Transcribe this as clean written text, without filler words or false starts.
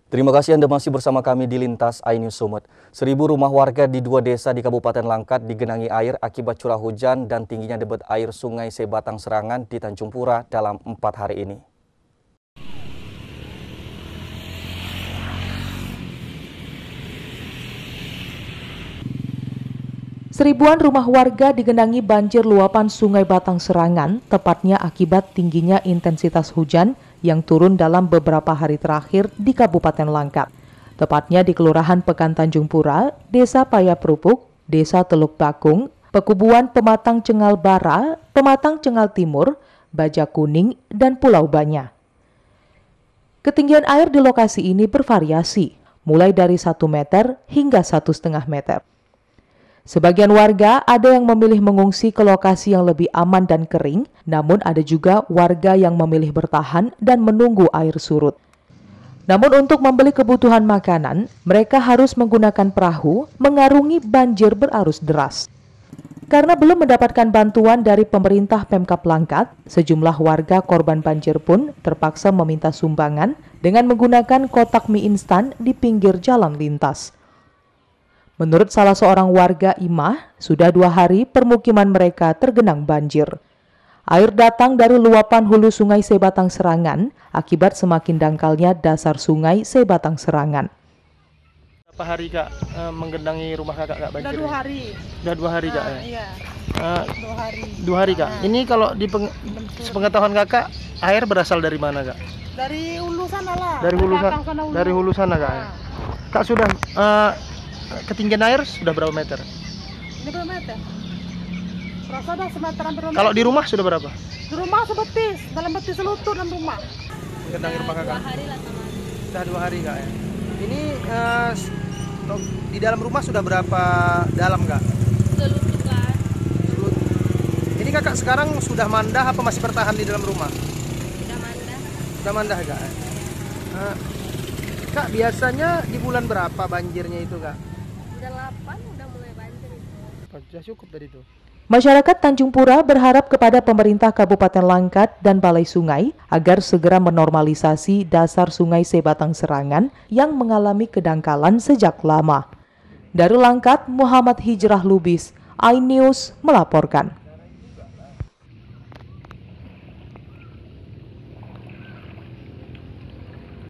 Terima kasih Anda masih bersama kami di Lintas iNews Sumut. 1.000 rumah warga di 2 desa di Kabupaten Langkat digenangi air akibat curah hujan dan tingginya debit air Sungai Sebatang Serangan di Tanjung Pura dalam 4 hari ini. Seribuan rumah warga digenangi banjir luapan Sungai Batang Serangan, tepatnya akibat tingginya intensitas hujan yang turun dalam beberapa hari terakhir di Kabupaten Langkat. Tepatnya di Kelurahan Pekan Tanjung Pura, Desa Payaprupuk, Desa Teluk Bakung, Pekubuan Pematang Cengal Bara, Pematang Cengal Timur, Baja Kuning, dan Pulau Banya. Ketinggian air di lokasi ini bervariasi, mulai dari 1 meter hingga 1,5 meter. Sebagian warga ada yang memilih mengungsi ke lokasi yang lebih aman dan kering, namun ada juga warga yang memilih bertahan dan menunggu air surut. Namun untuk membeli kebutuhan makanan, mereka harus menggunakan perahu mengarungi banjir berarus deras. Karena belum mendapatkan bantuan dari pemerintah Pemkab Langkat, sejumlah warga korban banjir pun terpaksa meminta sumbangan dengan menggunakan kotak mie instan di pinggir jalan lintas. Menurut salah seorang warga Imah, sudah 2 hari permukiman mereka tergenang banjir. Air datang dari luapan hulu Sungai Sebatang Serangan akibat semakin dangkalnya dasar Sungai Sebatang Serangan. Berapa hari Kak menggenangi rumah Kakak Kak banjir? Udah 2 hari. Udah 2 hari Kak ya? Iya. 2 hari. 2 hari Kak. Ini kalau di sepengetahuan Kakak, air berasal dari mana Kak? Dari hulu sana lah. Dari hulu sana Kak. Ya? Kak sudah ketinggian air sudah berapa meter? Ini berapa meter? Rasa dah semeter hampir 2 meter. Kalau di rumah sudah berapa? Di rumah sebetis, dalam betis selutut dalam rumah. Menggenangi rumah Kakak? 2 hari lah sama. Sudah 2 hari Kak ya. Ini di dalam rumah sudah berapa dalam Kak? Selutut kan. Ini Kakak sekarang sudah mandah apa masih bertahan di dalam rumah? Sudah mandah. Sudah mandah Kak. Kak biasanya di bulan berapa banjirnya itu Kak? Udah 8 udah mulai banjir itu. Sudah cukup tadi itu. Masyarakat Tanjung Pura berharap kepada pemerintah Kabupaten Langkat dan Balai Sungai agar segera menormalisasi dasar Sungai Sebatang Serangan yang mengalami kedangkalan sejak lama. Dari Langkat, Muhammad Hijrah Lubis, iNews melaporkan.